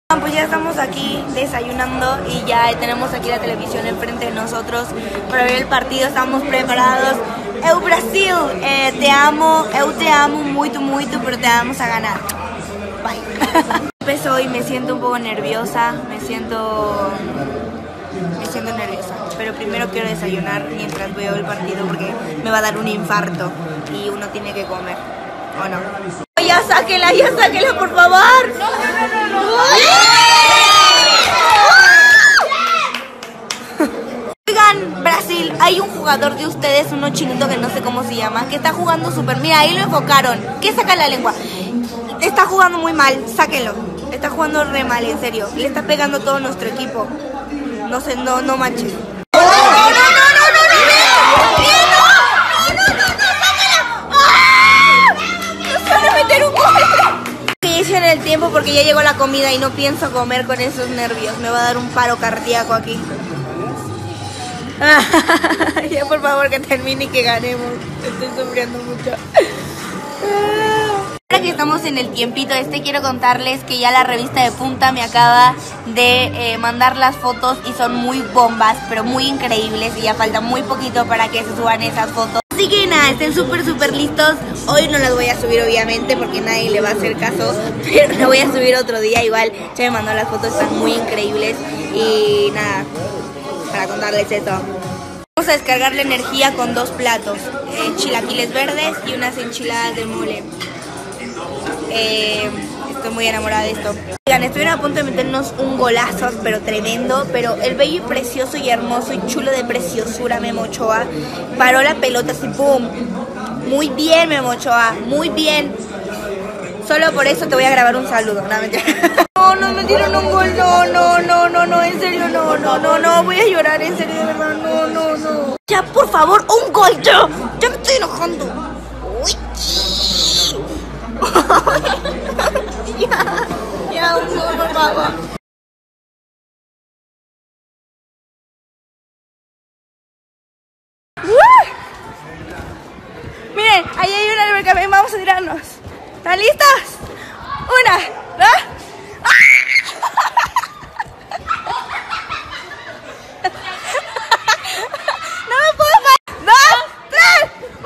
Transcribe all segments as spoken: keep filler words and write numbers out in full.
Pues ya estamos aquí desayunando y ya tenemos aquí la televisión enfrente de nosotros para ver el partido. Estamos preparados. Eu Brasil, eh, te amo, eu te amo muito, muito, pero te vamos a ganar. Bye. Empezó y me siento un poco nerviosa, me siento, me siento nerviosa. Pero primero quiero desayunar mientras veo el partido porque me va a dar un infarto y uno tiene que comer, ¿o no? Ya sáquela, ya sáquela, por favor. No, no, no, no, no. Oigan, Brasil, hay un jugador de ustedes, uno chinito que no sé cómo se llama, que está jugando súper. Mira, ahí lo enfocaron. ¿Qué saca la lengua? Está jugando muy mal, sáquenlo. Está jugando re mal, en serio. Le está pegando todo nuestro equipo. No sé, no, no manches. En el tiempo porque ya llegó la comida y no pienso comer con esos nervios. Me va a dar un paro cardíaco aquí. Ya por favor que termine y que ganemos. Estoy sufriendo mucho. Ahora que estamos en el tiempito este, quiero contarles que ya la revista de Punta me acaba de eh, mandar las fotos y son muy bombas, pero muy increíbles y ya falta muy poquito para que se suban esas fotos. Así que nada, estén súper súper listos. Hoy no las voy a subir obviamente porque nadie le va a hacer caso, pero las voy a subir otro día. Igual ya me mandó las fotos, están muy increíbles. Y nada, para contarles eso. Vamos a descargar la energía con dos platos, eh, chilaquiles verdes y unas enchiladas de mole. Eh, estoy muy enamorada de esto. Oigan, estuvieron a punto de meternos un golazo, pero tremendo. Pero el bello y precioso y hermoso y chulo de preciosura Memo Ochoa paró la pelota así, ¡pum! Muy bien, Memo Ochoa, muy bien. Solo por eso te voy a grabar un saludo. No, mentira. No, no, me dieron un gol. No, no, no, no, no, en serio, no, no, no, no. Voy a llorar, en serio, de verdad. No, no, no. Ya, por favor, un gol, ya. Ya me estoy enojando. Uy. Ya, ya, un gol, por favor. Miren, ahí hay una alberca, ven, vamos a tirarnos. ¿Están listos? Una, dos. No me puedo parar. Dos, tres.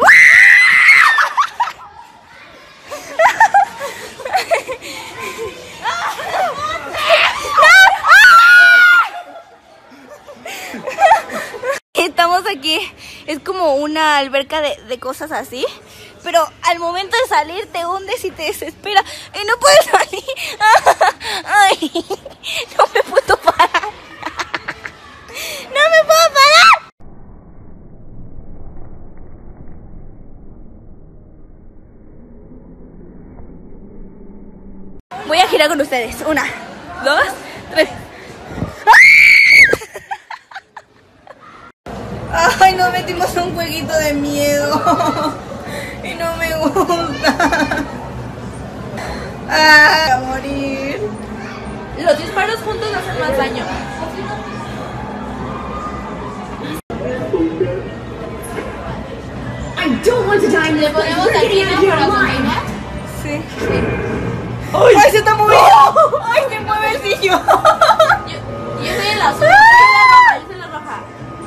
Estamos aquí, es como una alberca de, de cosas así, pero al momento de salir te hundes y te desespera y no puedes salir. Ay, no me puedo parar. No me puedo parar. Voy a girar con ustedes. Una, dos, tres. Ay, nos metimos un jueguito de miedo y no me gusta. Ah, a morir. Los disparos juntos hacen más daño. ¿Le ponemos aquí, no, para sostener? Sí. ¡Ay, ¡Ay, se está moviendo! ¡Ay, se mueve el sillón! Yo, yo soy el azul, yo soy la roja, yo soy la roja.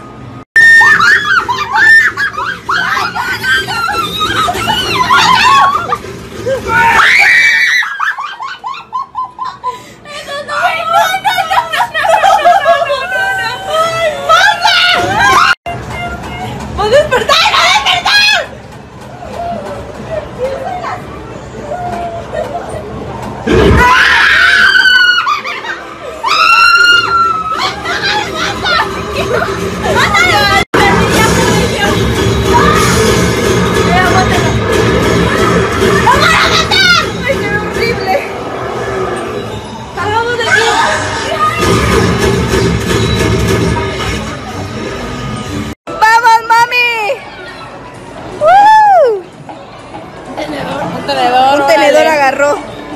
Un tenedor agarró.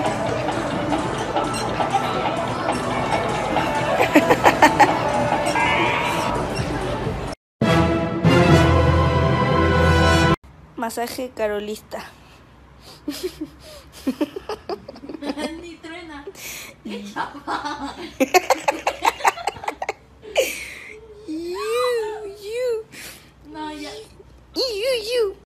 Masaje carolista. Ni truena. chapa. You, you, No, ya. you, you.